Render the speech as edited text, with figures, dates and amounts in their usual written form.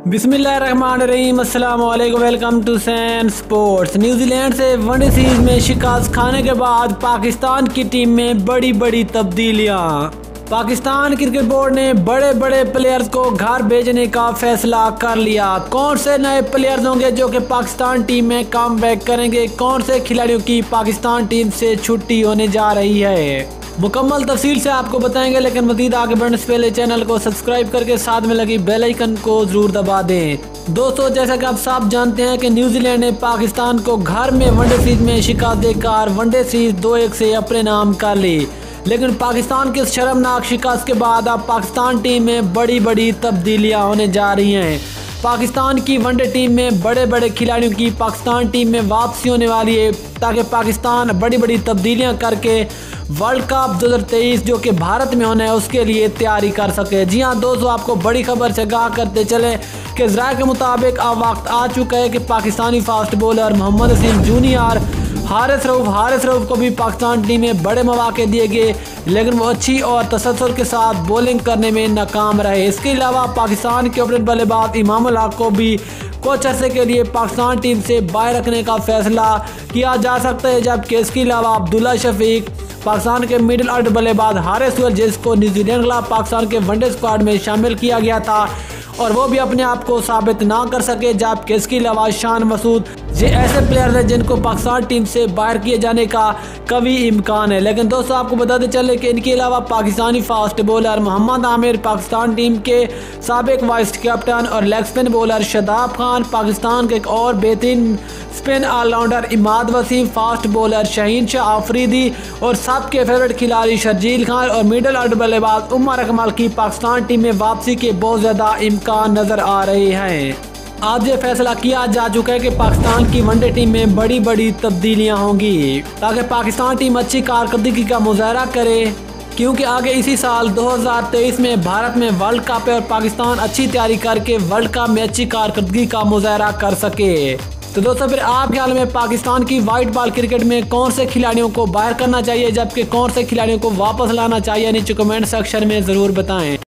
बिस्मिल्लाहिर्रहमानिर्रहीम, अस्सलाम वालेकुम, welcome to sun sports. New Zealand से वनडे सीरीज में शिकस्त खाने के बाद पाकिस्तान की टीम में बड़ी बड़ी तब्दीलियां। पाकिस्तान क्रिकेट बोर्ड ने बड़े बड़े प्लेयर्स को घर भेजने का फैसला कर लिया। कौन से नए प्लेयर्स होंगे जो कि पाकिस्तान टीम में कम बैक करेंगे, कौन से खिलाड़ियों की पाकिस्तान टीम से छुट्टी होने जा रही है, मुकम्मल तफसील से आपको बताएंगे। लेकिन मज़ीद आगे बढ़ने से पहले चैनल को सब्सक्राइब करके साथ में लगी बेल आइकन को जरूर दबा दें। दोस्तों, जैसा कि आप सब जानते हैं कि न्यूजीलैंड ने पाकिस्तान को घर में वनडे सीरीज में शिकस्त देकर वनडे सीरीज 2-1 से अपने नाम कर ली। लेकिन पाकिस्तान के शर्मनाक शिकस्त के बाद अब पाकिस्तान टीम में बड़ी बड़ी तब्दीलियां होने जा रही हैं। पाकिस्तान की वनडे टीम में बड़े बड़े खिलाड़ियों की पाकिस्तान टीम में वापसी होने वाली है, ताकि पाकिस्तान बड़ी बड़ी तब्दीलियां करके वर्ल्ड कप 2023 जो कि भारत में होना है उसके लिए तैयारी कर सके। जी हाँ दोस्तों, आपको बड़ी खबर से आगाह करते चले कि ज़राए के मुताबिक अब वक्त आ चुका है कि पाकिस्तानी फास्ट बॉलर मोहम्मद हसीन जूनियर हारिस रऊफ को भी पाकिस्तान टीम में बड़े मौके दिए गए, लेकिन वो अच्छी और तसल्सल के साथ बॉलिंग करने में नाकाम रहे। इसके अलावा पाकिस्तान के ओपनर बल्लेबाज इमामुल हक को भी कुछ अरसे के लिए पाकिस्तान टीम से बाहर रखने का फैसला किया जा सकता है, जबकि इसके अलावा अब्दुल्ला शफीक, पाकिस्तान के मिडिल ऑर्डर बल्लेबाज हारिस रऊफ जिसको न्यूजीलैंड के खिलाफ पाकिस्तान के वनडे स्क्वाड में शामिल किया गया था और वो भी अपने आप को साबित ना कर सके, जबकि इसके अलावा शान मसूद, ये ऐसे प्लेयर हैं जिनको पाकिस्तान टीम से बाहर किए जाने का कभी इम्कान है। लेकिन दोस्तों, आपको बताते चले कि इनके अलावा Pakistani fast bowler Mohammad Amir, Pakistan team के साबिक वाइस कैप्टन और leg spin bowler Shadab Khan, Pakistan के एक और बेहतरीन spin all rounder Imad Wasim, fast bowler Shaheen Shah Afridi और सबके फेवरेट खिलाड़ी शर्जील खान और मिडल ऑर्डर बल्लेबाज उमर अकमल की पाकिस्तान टीम में वापसी के बहुत ज़्यादा इम्कान नज़र आ रहे हैं। आज ये फैसला किया जा चुका है कि पाकिस्तान की वनडे टीम में बड़ी बड़ी तब्दीलियां होंगी, ताकि पाकिस्तान टीम अच्छी कारकर्दगी का मुजाहरा करे, क्योंकि आगे इसी साल 2023 में भारत में वर्ल्ड कप है और पाकिस्तान अच्छी तैयारी करके वर्ल्ड कप में अच्छी कारकर्दगी का मुजाहरा कर सके। तो दोस्तों, फिर आप ख्याल में पाकिस्तान की वाइट बॉल क्रिकेट में कौन से खिलाड़ियों को बाहर करना चाहिए, जबकि कौन से खिलाड़ियों को वापस लाना चाहिए, नीचे कमेंट सेक्शन में ज़रूर बताएं।